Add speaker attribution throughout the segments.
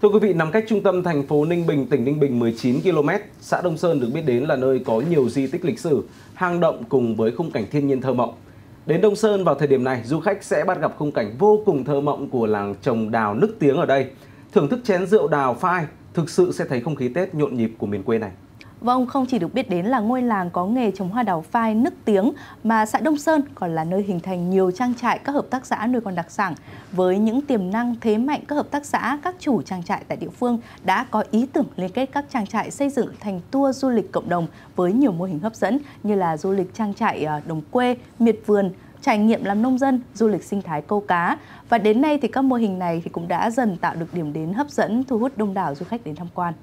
Speaker 1: Thưa quý vị, nằm cách trung tâm thành phố Ninh Bình, tỉnh Ninh Bình 19 km, xã Đông Sơn được biết đến là nơi có nhiều di tích lịch sử, hang động cùng với khung cảnh thiên nhiên thơ mộng. Đến Đông Sơn vào thời điểm này, du khách sẽ bắt gặp khung cảnh vô cùng thơ mộng của làng trồng đào nức tiếng ở đây. Thưởng thức chén rượu đào phai, thực sự sẽ thấy không khí Tết nhộn nhịp của miền quê này.
Speaker 2: Vâng, không chỉ được biết đến là ngôi làng có nghề trồng hoa đào phai nức tiếng, mà xã Đông Sơn còn là nơi hình thành nhiều trang trại các hợp tác xã nuôi con đặc sản. Với những tiềm năng thế mạnh các hợp tác xã, các chủ trang trại tại địa phương đã có ý tưởng liên kết các trang trại xây dựng thành tour du lịch cộng đồng với nhiều mô hình hấp dẫn như là du lịch trang trại đồng quê, miệt vườn, trải nghiệm làm nông dân, du lịch sinh thái câu cá. Và đến nay thì các mô hình này thì cũng đã dần tạo được điểm đến hấp dẫn, thu hút đông đảo du khách đến tham quan.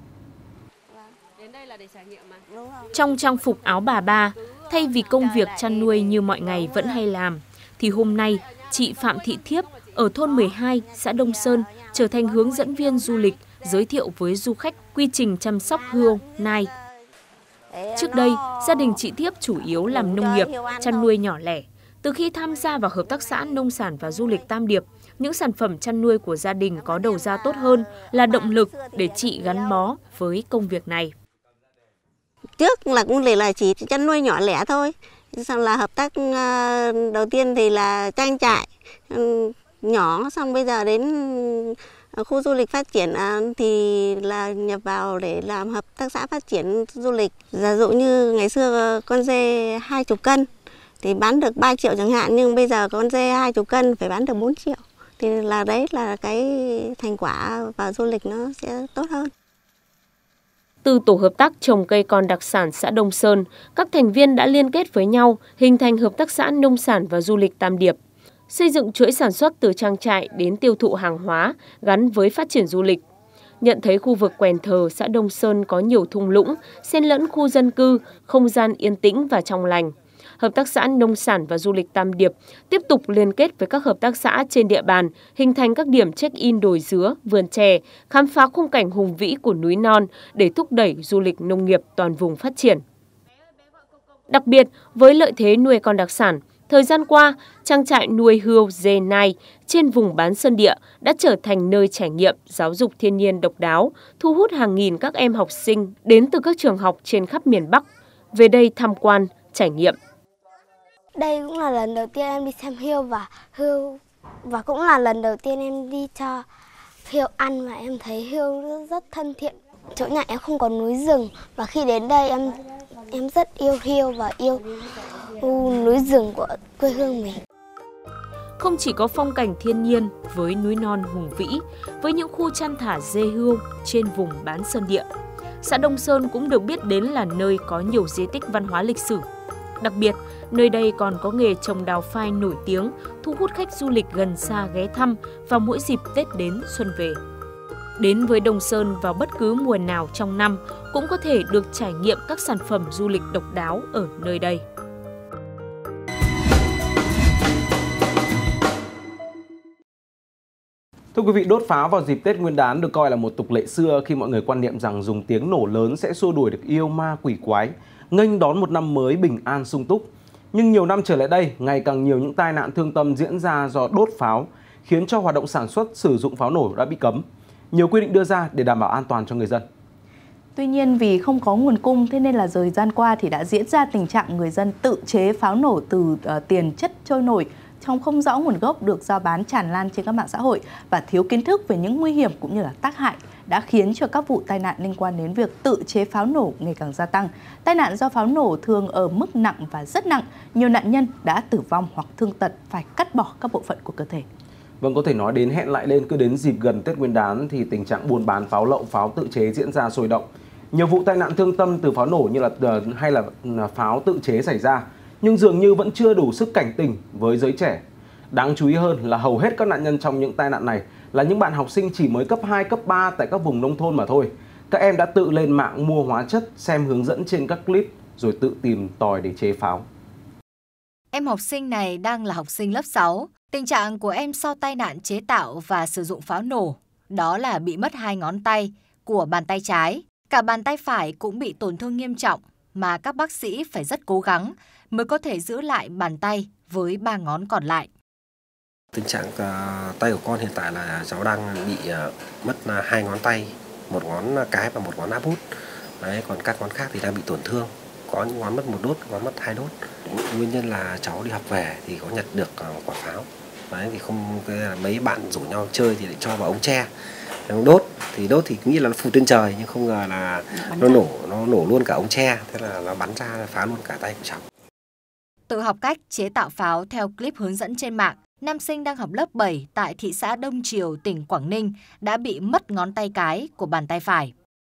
Speaker 3: Trong trang phục áo bà ba, thay vì công việc chăn nuôi như mọi ngày vẫn hay làm, thì hôm nay chị Phạm Thị Thiếp ở thôn 12, xã Đông Sơn trở thành hướng dẫn viên du lịch, giới thiệu với du khách quy trình chăm sóc hươu, nai. Trước đây, gia đình chị Thiếp chủ yếu làm nông nghiệp, chăn nuôi nhỏ lẻ. Từ khi tham gia vào Hợp tác xã Nông sản và Du lịch Tam Điệp, những sản phẩm chăn nuôi của gia đình có đầu ra tốt hơn là động lực để chị gắn bó với công việc này.
Speaker 4: Trước là cũng là chỉ chăn nuôi nhỏ lẻ thôi. Xong là hợp tác đầu tiên thì là trang trại nhỏ, xong bây giờ đến khu du lịch phát triển thì là nhập vào để làm hợp tác xã phát triển du lịch. Giả dụ như ngày xưa con dê 20 cân thì bán được 3 triệu chẳng hạn, nhưng bây giờ con dê 20 cân phải bán được 4 triệu. Thì là đấy là cái thành quả vào du lịch nó sẽ tốt hơn.
Speaker 3: Từ tổ hợp tác trồng cây con đặc sản xã Đông Sơn, các thành viên đã liên kết với nhau, hình thành Hợp tác xã Nông sản và Du lịch Tam Điệp, xây dựng chuỗi sản xuất từ trang trại đến tiêu thụ hàng hóa gắn với phát triển du lịch. Nhận thấy khu vực Quèn Thờ, xã Đông Sơn có nhiều thung lũng, xen lẫn khu dân cư, không gian yên tĩnh và trong lành. Hợp tác xã Nông sản và Du lịch Tam Điệp tiếp tục liên kết với các hợp tác xã trên địa bàn, hình thành các điểm check-in đồi dứa, vườn chè, khám phá khung cảnh hùng vĩ của núi non để thúc đẩy du lịch nông nghiệp toàn vùng phát triển. Đặc biệt, với lợi thế nuôi con đặc sản, thời gian qua, trang trại nuôi hươu dê nai trên vùng Bán Sơn Địa đã trở thành nơi trải nghiệm giáo dục thiên nhiên độc đáo, thu hút hàng nghìn các em học sinh đến từ các trường học trên khắp miền Bắc về đây tham quan, trải nghiệm.
Speaker 5: Đây cũng là lần đầu tiên em đi xem hươu và cũng là lần đầu tiên em đi cho hươu ăn, và em thấy hươu rất thân thiện. Chỗ nhà em không có núi rừng và khi đến đây em rất yêu hươu và yêu núi rừng của quê hương mình.
Speaker 3: Không chỉ có phong cảnh thiên nhiên với núi non hùng vĩ, với những khu chăn thả dê hươu trên vùng Bán Sơn Địa, xã Đông Sơn cũng được biết đến là nơi có nhiều di tích văn hóa lịch sử. Đặc biệt, nơi đây còn có nghề trồng đào phai nổi tiếng, thu hút khách du lịch gần xa ghé thăm vào mỗi dịp Tết đến xuân về. Đến với Đông Sơn vào bất cứ mùa nào trong năm cũng có thể được trải nghiệm các sản phẩm du lịch độc đáo ở nơi đây.
Speaker 1: Thưa quý vị, đốt pháo vào dịp Tết Nguyên đán được coi là một tục lệ xưa khi mọi người quan niệm rằng dùng tiếng nổ lớn sẽ xua đuổi được yêu ma quỷ quái, nghênh đón một năm mới bình an sung túc. Nhưng nhiều năm trở lại đây, ngày càng nhiều những tai nạn thương tâm diễn ra do đốt pháo, khiến cho hoạt động sản xuất sử dụng pháo nổ đã bị cấm. Nhiều quy định đưa ra để đảm bảo an toàn cho người dân.
Speaker 2: Tuy nhiên vì không có nguồn cung, thế nên là thời gian qua thì đã diễn ra tình trạng người dân tự chế pháo nổ từ tiền chất trôi nổi trong không rõ nguồn gốc được rao bán tràn lan trên các mạng xã hội, và thiếu kiến thức về những nguy hiểm cũng như là tác hại đã khiến cho các vụ tai nạn liên quan đến việc tự chế pháo nổ ngày càng gia tăng. Tai nạn do pháo nổ thường ở mức nặng và rất nặng, nhiều nạn nhân đã tử vong hoặc thương tật phải cắt bỏ các bộ phận của cơ thể.
Speaker 1: Vâng, có thể nói đến hẹn lại lên, cứ đến dịp gần Tết Nguyên đán thì tình trạng buôn bán pháo lậu, pháo tự chế diễn ra sôi động. Nhiều vụ tai nạn thương tâm từ pháo nổ như là hay là pháo tự chế xảy ra, nhưng dường như vẫn chưa đủ sức cảnh tỉnh với giới trẻ. Đáng chú ý hơn là hầu hết các nạn nhân trong những tai nạn này là những bạn học sinh chỉ mới cấp 2, cấp 3 tại các vùng nông thôn mà thôi. Các em đã tự lên mạng mua hóa chất, xem hướng dẫn trên các clip rồi tự tìm tòi để chế pháo.
Speaker 6: Em học sinh này đang là học sinh lớp 6. Tình trạng của em sau tai nạn chế tạo và sử dụng pháo nổ đó là bị mất 2 ngón tay của bàn tay trái. Cả bàn tay phải cũng bị tổn thương nghiêm trọng mà các bác sĩ phải rất cố gắng mới có thể giữ lại bàn tay với 3 ngón còn lại.
Speaker 7: Tình trạng tay của con hiện tại là cháu đang bị mất 2 ngón tay, một ngón cái và một ngón áp út. Đấy, còn các ngón khác thì đang bị tổn thương. Có những ngón mất 1 đốt, ngón mất 2 đốt. Nguyên nhân là cháu đi học về thì có nhặt được quả pháo. Đấy, thì không mấy bạn rủ nhau chơi thì lại cho vào ống tre. Đốt thì nghĩ là nó phù trên trời, nhưng không ngờ là nó nổ luôn cả ống tre, thế là nó bắn ra phá luôn cả tay của cháu.
Speaker 6: Tự học cách chế tạo pháo theo clip hướng dẫn trên mạng, nam sinh đang học lớp 7 tại thị xã Đông Triều, tỉnh Quảng Ninh đã bị mất ngón tay cái của bàn tay phải.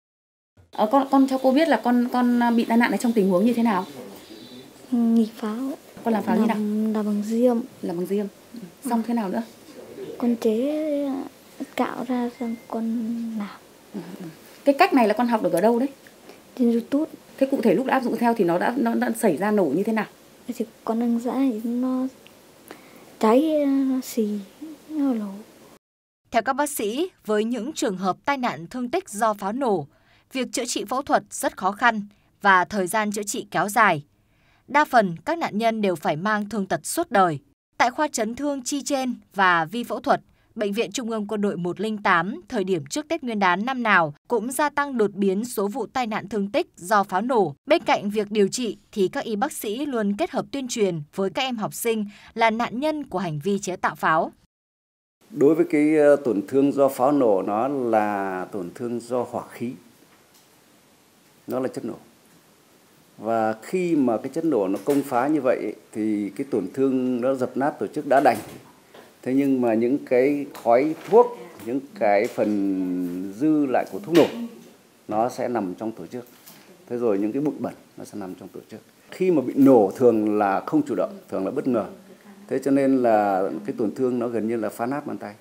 Speaker 8: Con cho cô biết là con bị tai nạn này trong tình huống như thế nào?
Speaker 5: Nghịch pháo.
Speaker 8: Con làm pháo như nào?
Speaker 5: Là bằng diêm.
Speaker 8: Là bằng diêm. Xong thế nào nữa?
Speaker 5: Con chế cạo ra xong con làm.
Speaker 8: Cái cách này là con học được ở đâu đấy?
Speaker 5: Trên YouTube.
Speaker 8: Thế cụ thể lúc đã áp dụng theo thì nó đã xảy ra nổ như thế nào?
Speaker 5: Thì con đang giã thì nó cháy, nó xì, nó nổ.
Speaker 6: Theo các bác sĩ, với những trường hợp tai nạn thương tích do pháo nổ, việc chữa trị phẫu thuật rất khó khăn và thời gian chữa trị kéo dài. Đa phần các nạn nhân đều phải mang thương tật suốt đời. Tại khoa chấn thương chi trên và vi phẫu thuật, Bệnh viện Trung ương Quân đội 108 thời điểm trước Tết Nguyên đán năm nào cũng gia tăng đột biến số vụ tai nạn thương tích do pháo nổ. Bên cạnh việc điều trị thì các y bác sĩ luôn kết hợp tuyên truyền với các em học sinh là nạn nhân của hành vi chế tạo pháo.
Speaker 9: Đối với cái tổn thương do pháo nổ, nó là tổn thương do hỏa khí. Nó là chất nổ. Và khi mà cái chất nổ nó công phá như vậy thì cái tổn thương nó dập nát tổ chức đã đành. Thế nhưng mà những cái khói thuốc, những cái phần dư lại của thuốc nổ nó sẽ nằm trong tổ chức. Thế rồi những cái bụi bẩn nó sẽ nằm trong tổ chức. Khi mà bị nổ thường là không chủ động, thường là bất ngờ. Thế cho nên là cái tổn thương nó gần như là phá nát bàn tay.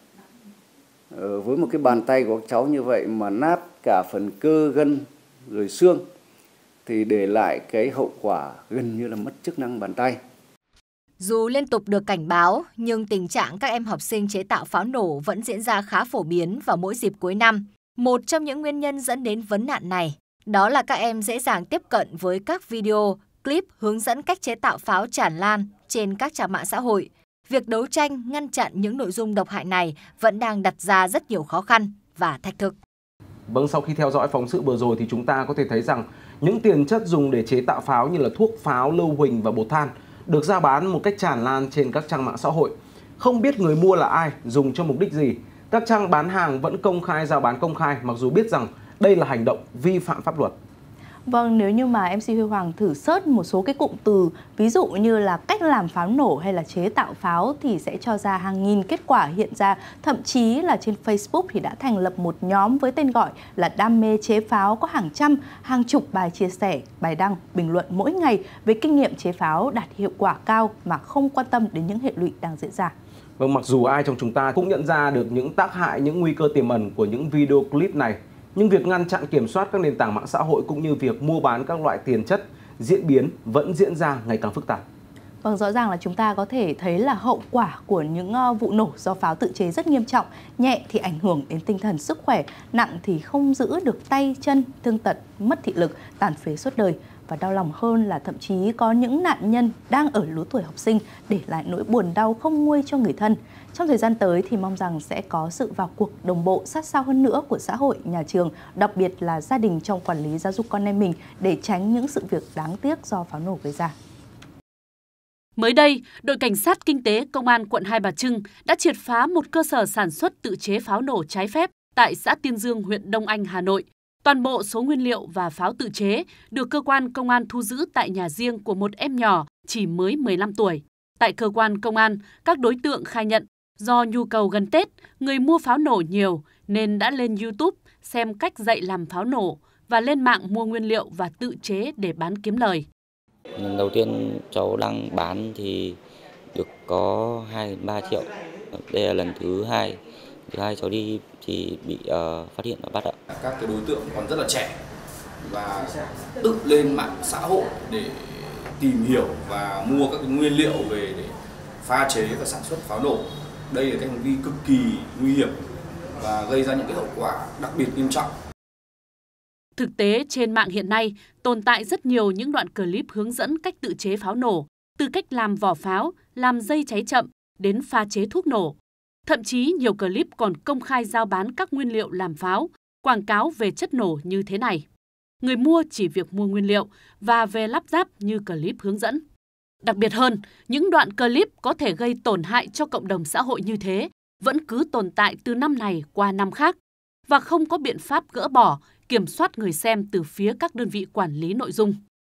Speaker 9: Với một cái bàn tay của các cháu như vậy mà nát cả phần cơ, gân rồi xương thì để lại cái hậu quả gần như là mất chức năng bàn tay.
Speaker 6: Dù liên tục được cảnh báo, nhưng tình trạng các em học sinh chế tạo pháo nổ vẫn diễn ra khá phổ biến vào mỗi dịp cuối năm. Một trong những nguyên nhân dẫn đến vấn nạn này, đó là các em dễ dàng tiếp cận với các video, clip hướng dẫn cách chế tạo pháo tràn lan trên các trang mạng xã hội. Việc đấu tranh, ngăn chặn những nội dung độc hại này vẫn đang đặt ra rất nhiều khó khăn và thách thức.
Speaker 1: Vâng, sau khi theo dõi phóng sự vừa rồi thì chúng ta có thể thấy rằng những tiền chất dùng để chế tạo pháo như là thuốc pháo, lưu huỳnh và bột than được rao bán một cách tràn lan trên các trang mạng xã hội. Không biết người mua là ai, dùng cho mục đích gì, các trang bán hàng vẫn công khai rao bán công khai mặc dù biết rằng đây là hành động vi phạm pháp luật.
Speaker 2: Vâng, nếu như mà MC Huy Hoàng thử search một số cái cụm từ, ví dụ như là cách làm pháo nổ hay là chế tạo pháo thì sẽ cho ra hàng nghìn kết quả hiện ra. Thậm chí là trên Facebook thì đã thành lập một nhóm với tên gọi là Đam mê chế pháo, có hàng trăm, hàng chục bài chia sẻ, bài đăng, bình luận mỗi ngày về kinh nghiệm chế pháo đạt hiệu quả cao mà không quan tâm đến những hệ lụy đang diễn ra.
Speaker 1: Vâng, mặc dù ai trong chúng ta cũng nhận ra được những tác hại, những nguy cơ tiềm ẩn của những video clip này, nhưng việc ngăn chặn kiểm soát các nền tảng mạng xã hội cũng như việc mua bán các loại tiền chất diễn biến vẫn diễn ra ngày càng phức tạp.
Speaker 2: Vâng, rõ ràng là chúng ta có thể thấy là hậu quả của những vụ nổ do pháo tự chế rất nghiêm trọng, nhẹ thì ảnh hưởng đến tinh thần sức khỏe, nặng thì không giữ được tay, chân, thương tật, mất thị lực, tàn phế suốt đời. Và đau lòng hơn là thậm chí có những nạn nhân đang ở lứa tuổi học sinh để lại nỗi buồn đau không nguôi cho người thân. Trong thời gian tới thì mong rằng sẽ có sự vào cuộc đồng bộ sát sao hơn nữa của xã hội, nhà trường, đặc biệt là gia đình trong quản lý giáo dục con em mình để tránh những sự việc đáng tiếc do pháo nổ gây ra.
Speaker 10: Mới đây, đội cảnh sát kinh tế Công an quận Hai Bà Trưng đã triệt phá một cơ sở sản xuất tự chế pháo nổ trái phép tại xã Tiên Dương, huyện Đông Anh, Hà Nội. Toàn bộ số nguyên liệu và pháo tự chế được cơ quan công an thu giữ tại nhà riêng của một em nhỏ chỉ mới 15 tuổi. Tại cơ quan công an, các đối tượng khai nhận do nhu cầu gần Tết, người mua pháo nổ nhiều nên đã lên YouTube xem cách dạy làm pháo nổ và lên mạng mua nguyên liệu và tự chế để bán kiếm lời.
Speaker 11: Lần đầu tiên cháu đăng bán thì được có 2-3 triệu. Đây là lần thứ hai. Thứ hai cháu đi thì bị phát hiện và bắt ạ.
Speaker 12: Các cái đối tượng còn rất là trẻ và tự lên mạng xã hội để tìm hiểu và mua các cái nguyên liệu về để pha chế và sản xuất pháo nổ. Đây là cái hành vi cực kỳ nguy hiểm và gây ra những cái hậu quả đặc biệt nghiêm trọng.
Speaker 10: Thực tế trên mạng hiện nay tồn tại rất nhiều những đoạn clip hướng dẫn cách tự chế pháo nổ, từ cách làm vỏ pháo, làm dây cháy chậm, đến pha chế thuốc nổ. Thậm chí nhiều clip còn công khai giao bán các nguyên liệu làm pháo, quảng cáo về chất nổ như thế này. Người mua chỉ việc mua nguyên liệu và về lắp ráp như clip hướng dẫn. Đặc biệt hơn, những đoạn clip có thể gây tổn hại cho cộng đồng xã hội như thế vẫn cứ tồn tại từ năm này qua năm khác và không có biện pháp gỡ bỏ, kiểm soát người xem từ phía các đơn vị quản lý nội dung.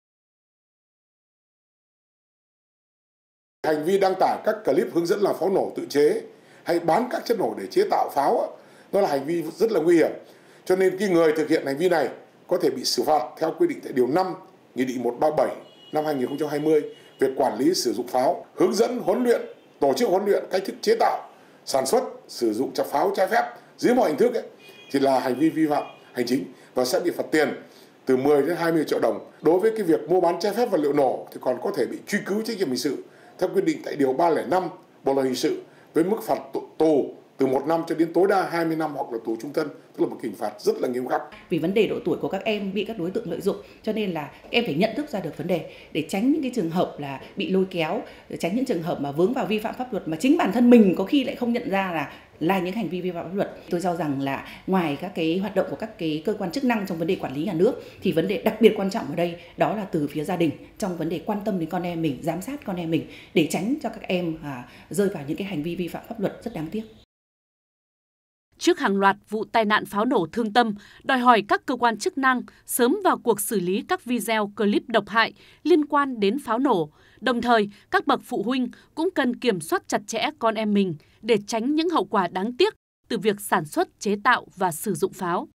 Speaker 13: Hành vi đăng tải các clip hướng dẫn làm pháo nổ tự chế hay bán các chất nổ để chế tạo pháo, nó là hành vi rất là nguy hiểm. Cho nên cái người thực hiện hành vi này có thể bị xử phạt theo quy định tại Điều 5 Nghị định 137 năm 2020 về quản lý sử dụng pháo, hướng dẫn huấn luyện, tổ chức huấn luyện cách thức chế tạo, sản xuất, sử dụng pháo trái phép dưới mọi hình thức thì là hành vi vi phạm hành chính và sẽ bị phạt tiền từ 10 đến 20 triệu đồng. Đối với cái việc mua bán trái phép vật liệu nổ thì còn có thể bị truy cứu trách nhiệm hình sự theo quy định tại Điều 305 Bộ luật hình sự với mức phạt tù từ 1 năm cho đến tối đa 20 năm hoặc là tù trung thân, tức là một hình phạt rất là nghiêm khắc.
Speaker 8: Vì vấn đề độ tuổi của các em bị các đối tượng lợi dụng, cho nên là em phải nhận thức ra được vấn đề để tránh những cái trường hợp là bị lôi kéo, để tránh những trường hợp mà vướng vào vi phạm pháp luật mà chính bản thân mình có khi lại không nhận ra là những hành vi vi phạm pháp luật. Tôi cho rằng là ngoài các cái hoạt động của các cái cơ quan chức năng trong vấn đề quản lý nhà nước thì vấn đề đặc biệt quan trọng ở đây đó là từ phía gia đình trong vấn đề quan tâm đến con em mình, giám sát con em mình để tránh cho các em rơi vào những cái hành vi vi phạm pháp luật rất đáng tiếc.
Speaker 10: Trước hàng loạt vụ tai nạn pháo nổ thương tâm, đòi hỏi các cơ quan chức năng sớm vào cuộc xử lý các video clip độc hại liên quan đến pháo nổ. Đồng thời, các bậc phụ huynh cũng cần kiểm soát chặt chẽ con em mình để tránh những hậu quả đáng tiếc từ việc sản xuất, chế tạo và sử dụng pháo.